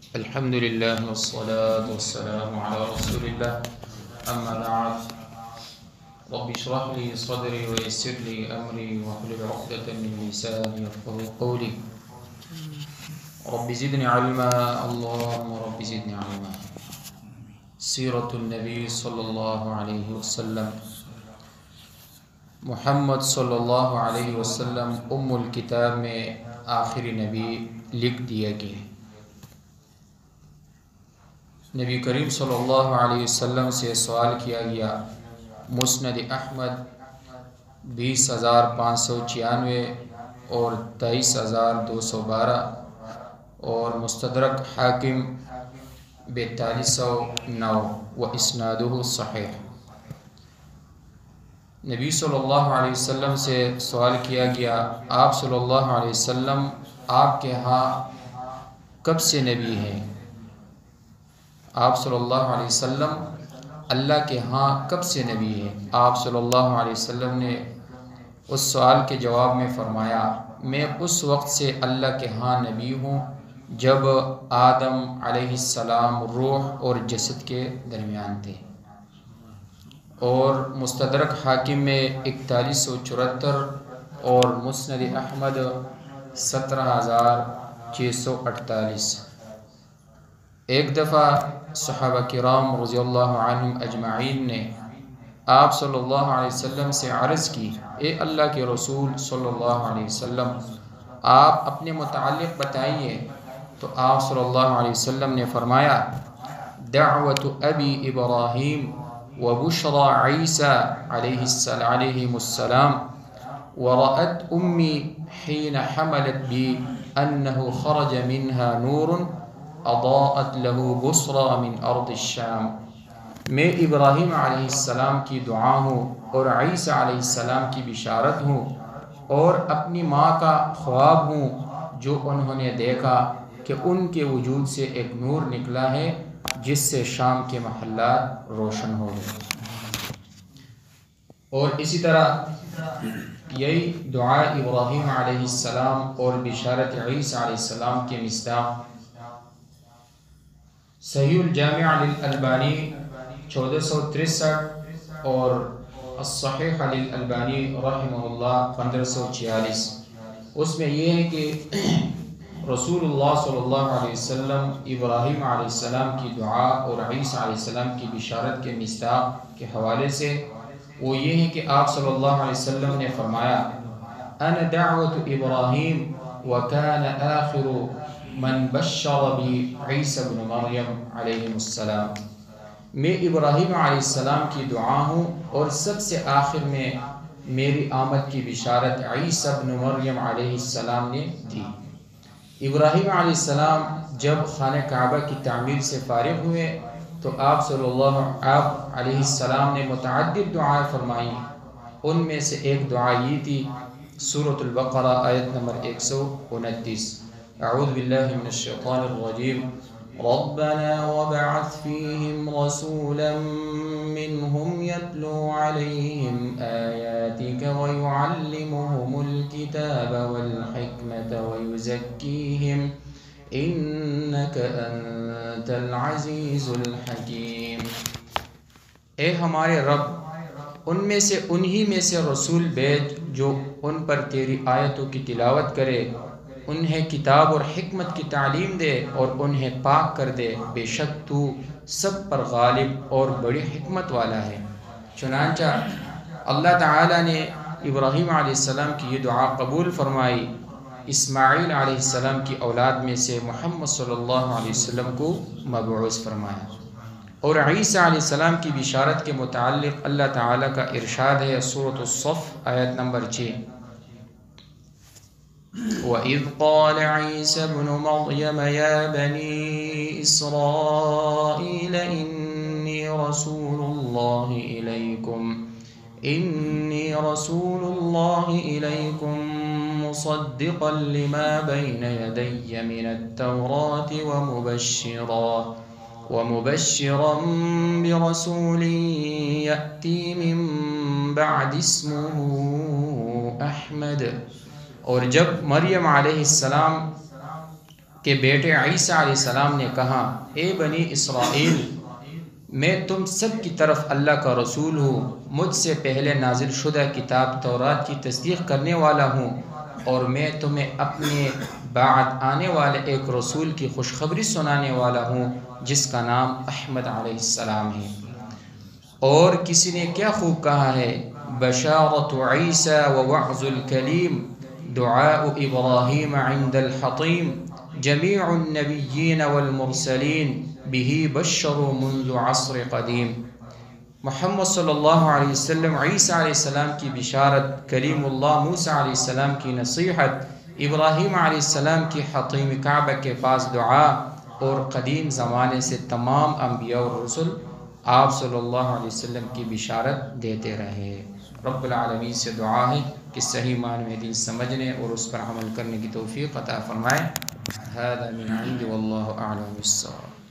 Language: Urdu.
الحمد لله والصلاة والسلام على رسول الله. أما بعد، رب اشرح لي صدري ويسر لي أمري واحلل عقدة من لساني يفقهوا قولي. رب زدني علما، اللهم رب زدني علما. سیرت النبی صلی اللہ علیہ وسلم. محمد صلی اللہ علیہ وسلم ام الکتاب میں آخری نبی لکھ دیا گیا. نبی کریم صلی اللہ علیہ وسلم سے سوال کیا گیا. مسند احمد 20,596 اور 23,212 اور مستدرک حاکم 4209 و اسنادہ صحیح. نبی صلی اللہ علیہ وسلم سے سوال کیا گیا، آپ صلی اللہ علیہ وسلم آپ کے ہاں کب سے نبی ہیں؟ آپ صلی اللہ علیہ وسلم اللہ کے ہاں کب سے نبی ہیں؟ آپ صلی اللہ علیہ وسلم نے اس سوال کے جواب میں فرمایا، میں اس وقت سے اللہ کے ہاں نبی ہوں جب آدم علیہ السلام روح اور جسد کے درمیان تھے. اور مستدرک حاکم میں 4174 اور مسند احمد 17,648. ایک دفعہ صحابہ کرام رضی اللہ عنہم اجمعین نے آپ صلی اللہ علیہ وسلم سے عرض کی، اے اللہ کے رسول صلی اللہ علیہ وسلم، آپ اپنے متعلق بتائیے. تو آپ صلی اللہ علیہ وسلم نے فرمایا، دعوت ابی ابراہیم و بشرى عیسیٰ علیہم السلام ورأت امی حین حملت بی انه خرج منها نور اضاءت له بصرى من ارض الشام. میں ابراہیم علیہ السلام کی دعا ہوں اور عیسیٰ علیہ السلام کی بشارت ہوں اور اپنی ماں کا خواب ہوں جو انہوں نے دیکھا کہ ان کے وجود سے ایک نور نکلا ہے جس سے شام کے محلات روشن ہو گئے. اور اسی طرح یہی دعا ابراہیم علیہ السلام اور بشارت عیسیٰ علیہ السلام کے مصداق صحیح الجامع للالبانی 1463 اور الصحیح للالبانی رحمہ اللہ 1546. اس میں یہ ہے کہ رسول اللہ صلی اللہ علیہ وسلم ابراہیم علیہ السلام کی دعا اور عیسیٰ علیہ السلام کی بشارت کے مصداق کے حوالے سے وہ یہ ہے کہ آپ صلی اللہ علیہ وسلم نے فرمایا، انا دعوت ابراہیم وکان آخر من بشر بی عیسیٰ بن مریم علیہ السلام. میں ابراہیم علیہ السلام کی دعا ہوں اور سب سے آخر میں میری آمد کی بشارت عیسیٰ بن مریم علیہ السلام نے دی. ابراہیم علیہ السلام جب خانہ کعبہ کی تعمیر سے فارغ ہوئے تو آپ صلی اللہ علیہ السلام نے متعدد دعائیں فرمائیں. ان میں سے ایک دعا یہ تھی، سورۃ البقرہ آیت نمبر 129، اعوذ باللہ من الشیطان الرجیم، ربنا وبعث فیہم رسولا منہم یتلو علیہم آیاتک ویعلمہم الکتاب والحکمت ویزکیہم انک انت العزیز الحکیم. اے ہمارے رب، ان میں سے انہی میں سے رسول بھیج جو ان پر تیری آیتوں کی تلاوت کرے، انہیں کتاب اور حکمت کی تعلیم دے اور انہیں پاک کر دے، بے شک تو سب پر غالب اور بڑی حکمت والا ہے. چنانچہ اللہ تعالیٰ نے ابراہیم علیہ السلام کی یہ دعا قبول فرمائی. اسماعیل علیہ السلام کی اولاد میں سے محمد صلی اللہ علیہ وسلم کو مبعوث فرمایا. اور عیسیٰ علیہ السلام کی بشارت کے متعلق اللہ تعالیٰ کا ارشاد ہے سورۃ الصف آیت نمبر 6، وَإِذْ قَالَ عِيسَى ابْنُ مَرْيَمَ يَا بَنِي إِسْرَائِيلَ إِنِّي رَسُولُ اللَّهِ إِلَيْكُمْ مُصَدِّقًا لِمَا بَيْنَ يَدَيَّ مِنَ التَّوْرَاةِ وَمُبَشِّرًا بِرَسُولٍ يَأْتِي مِن بَعْدِي اسْمُهُ أَحْمَدُ. اور جب مریم علیہ السلام کہ بیٹے عیسیٰ علیہ السلام نے کہا اے بنی اسرائیل، میں تم سب کی طرف اللہ کا رسول ہوں، مجھ سے پہلے نازل شدہ کتاب تورات کی تصدیق کرنے والا ہوں، اور میں تمہیں اپنے بعد آنے والے ایک رسول کی خوشخبری سنانے والا ہوں جس کا نام احمد علیہ السلام ہے۔ اور کسی نے کیا خوب کہا ہے، بشارت عیسیٰ ووعظ الکلیم، دعاء ابراہیم عند الحطیم، جمیع النبیین والمرسلین بہ بشروا منذ عصر قدیم۔ محمد صلی اللہ علیہ وسلم عیسیٰ علیہ السلام کی بشارت، کلیم اللہ موسیٰ علیہ السلام کی نصیحت، ابراہیم علیہ السلام کی حطیم کعبہ کے پاس دعا، اور قدیم زمانے سے تمام انبیاء اور رسل آپ صلی اللہ علیہ وسلم کی بشارت دیتے رہے۔ رب العالمین سے دعا ہے کہ صحیح معنی میں دین سمجھنے اور اس پر عمل کرنے کی توفیق عطا فرمائے۔ هذا من عند واللہ اعلم بالصواب۔